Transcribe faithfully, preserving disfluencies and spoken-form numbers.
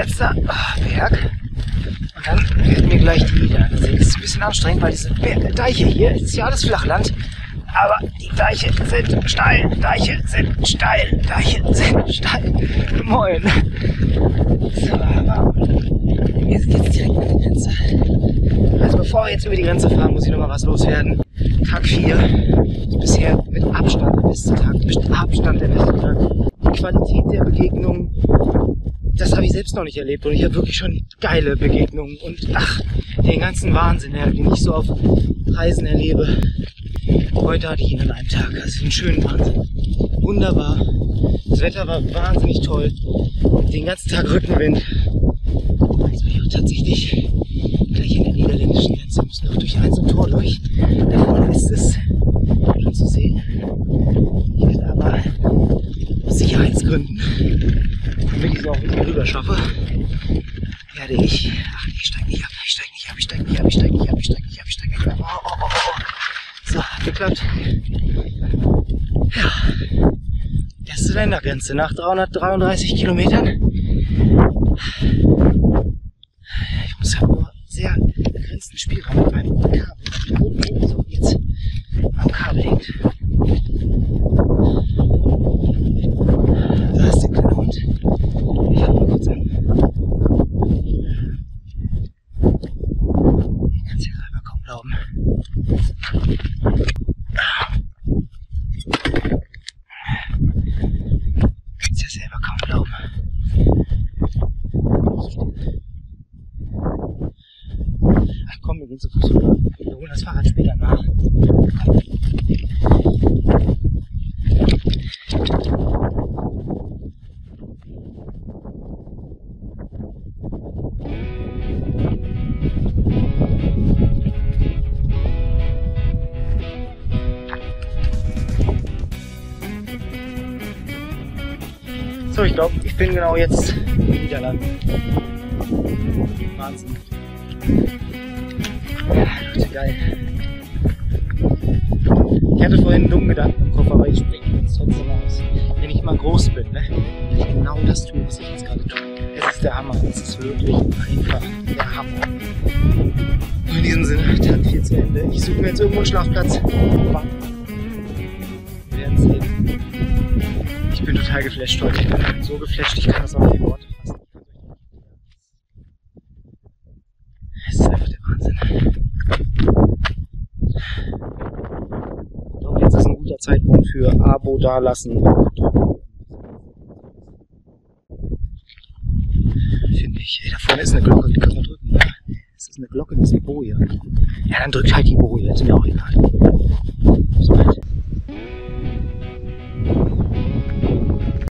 letzter Berg. Und dann werden wir gleich die Niederlande sehen. Das ist ein bisschen anstrengend, weil diese Deiche hier, es ist ja alles Flachland. Aber die Deiche sind steil, Deiche sind steil, Deiche sind steil. Moin. So, aber wir sind jetzt direkt an der Grenze. Also bevor wir jetzt über die Grenze fahren, muss ich noch mal was loswerden. Tag vier ist bisher mit Abstand der beste Tag. Mit Abstand der beste Tag. Die Qualität der Begegnungen, das habe ich selbst noch nicht erlebt. Und ich habe wirklich schon geile Begegnungen. Und ach, den ganzen Wahnsinn, den ich so auf Reisen erlebe. Heute hatte ich ihn an einem Tag. Also einen schönen Wahnsinn. Wunderbar. Das Wetter war wahnsinnig toll. Den ganzen Tag Rückenwind. Jetzt bin ich auch tatsächlich gleich an der niederländischen Grenze. Wir müssen noch durch ein so ein Tor durch. Da vorne ist es schon zu sehen. Ich werde aber aus Sicherheitsgründen, damit ich es auch wieder rüber schaffe, werde ich. Ach, ich steige nicht ab, ich steige nicht ab, ich steige nicht ab, ich steige nicht ab, ich steige nicht ab, ich steige nicht ab. Oh, oh, oh, oh. So, geklappt. Ja. Erste Ländergrenze nach dreihundertdreiunddreißig Kilometern. Ich muss ja nur sehr begrenzten Spielraum mit meinem Kabel. Oh, oh, so, jetzt am Kabel hängt. Da ist der kleine Hund. Ich halte mal kurz an. Ich kann es ja selber kaum glauben. Ich kann es ja selber kaum glauben. Ach komm, wir gehen zu Fuß rüber. Wir holen das Fahrrad später nach. Komm. So, ich glaube, ich bin genau jetzt in den Niederlanden. Wahnsinn. Ja, Leute, geil. Ich hatte vorhin einen dummen Gedanken im Kopf, aber ich spreche jetzt trotzdem aus. Wenn ich mal groß bin, ne, will ich genau das tun, was ich jetzt gerade tue. Es ist der Hammer. Es ist wirklich einfach der Hammer. Und in diesem Sinne, Tag vier zu Ende. Ich suche mir jetzt irgendwo einen Schlafplatz. Wir werden sehen. Ich bin total geflasht heute. Ich bin so geflasht, ich kann das auch nicht in Worte fassen. Es ist einfach der Wahnsinn. Ich glaube, jetzt ist ein guter Zeitpunkt für Abo dalassen. Finde ich. Ey, da vorne ist eine Glocke, die können wir drücken. Ja, es ist eine Glocke, das ist eine Boje. Ja, dann drückt halt die Boje, ist mir auch egal. Bis bald.